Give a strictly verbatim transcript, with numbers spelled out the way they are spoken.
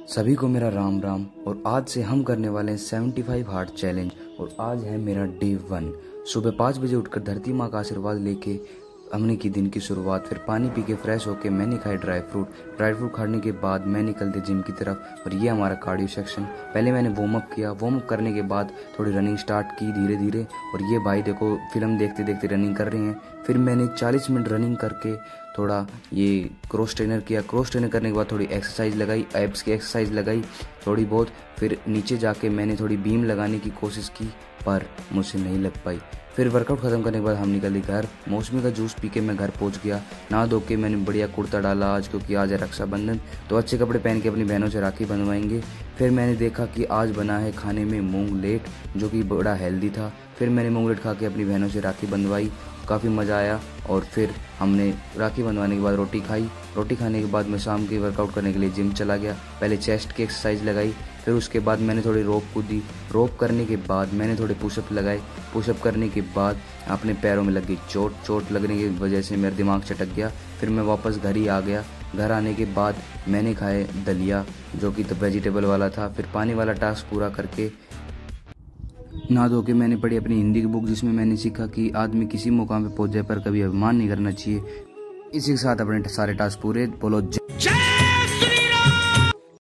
सभी को मेरा राम राम। और आज से हम करने वाले हैं पचहत्तर हार्ट चैलेंज। और आज है मेरा डे वन। सुबह पाँच बजे उठकर धरती माँ का आशीर्वाद लेके हमने की दिन की शुरुआत। फिर पानी पी के फ्रेश होके मैंने खाए ड्राई फ्रूट। ड्राई फ्रूट खाने के बाद मैं निकल दिया जिम की तरफ। और ये हमारा कार्डियो सेक्शन। पहले मैंने वार्म अप किया। वार्म अप करने के बाद थोड़ी रनिंग स्टार्ट की धीरे धीरे। और ये भाई देखो फिल्म देखते देखते रनिंग कर रहे हैं। फिर मैंने चालीस मिनट रनिंग करके थोड़ा ये क्रॉस ट्रेनर किया। क्रॉस ट्रेनर करने के बाद थोड़ी एक्सरसाइज लगाई, एब्स की एक्सरसाइज लगाई थोड़ी बहुत। फिर नीचे जाके मैंने थोड़ी बीम लगाने की कोशिश की पर मुझसे नहीं लग पाई। फिर वर्कआउट खत्म करने के बाद हम निकले घर। मौसमी का जूस पी के मैं घर पहुंच गया। नहा धो के मैंने बढ़िया कुर्ता डाला आज, क्योंकि आज है रक्षाबंधन, तो अच्छे कपड़े पहन के अपनी बहनों से राखी बंधवाएंगे। फिर मैंने देखा कि आज बना है खाने में मूंग लेट, जो कि बड़ा हेल्दी था। फिर मैंने मूंग लेट खा के अपनी बहनों से राखी बंधवाई, काफ़ी मज़ा आया। और फिर हमने राखी बंधवाने के बाद रोटी खाई। रोटी खाने के बाद मैं शाम के वर्कआउट करने के लिए जिम चला गया। पहले चेस्ट की एक्सरसाइज लगाई, फिर उसके बाद मैंने थोड़ी रोप कूदी। रोप करने के बाद मैंने थोड़े पुशअप लगाए। पुशअप करने के बाद अपने पैरों में लग गई चोट। चोट लगने की वजह से मेरा दिमाग चटक गया। फिर मैं वापस घर ही आ गया। घर आने के बाद मैंने खाए दलिया, जो कि वेजिटेबल वाला था। फिर पानी वाला टास्क पूरा करके नहा धो के मैंने पढ़ी अपनी हिंदी की बुक, जिसमें मैंने सीखा कि आदमी किसी मुकाम पे पहुंच जाए पर कभी अभिमान नहीं करना चाहिए। इसी के साथ अपने सारे टास्क पूरे। बोलो जय।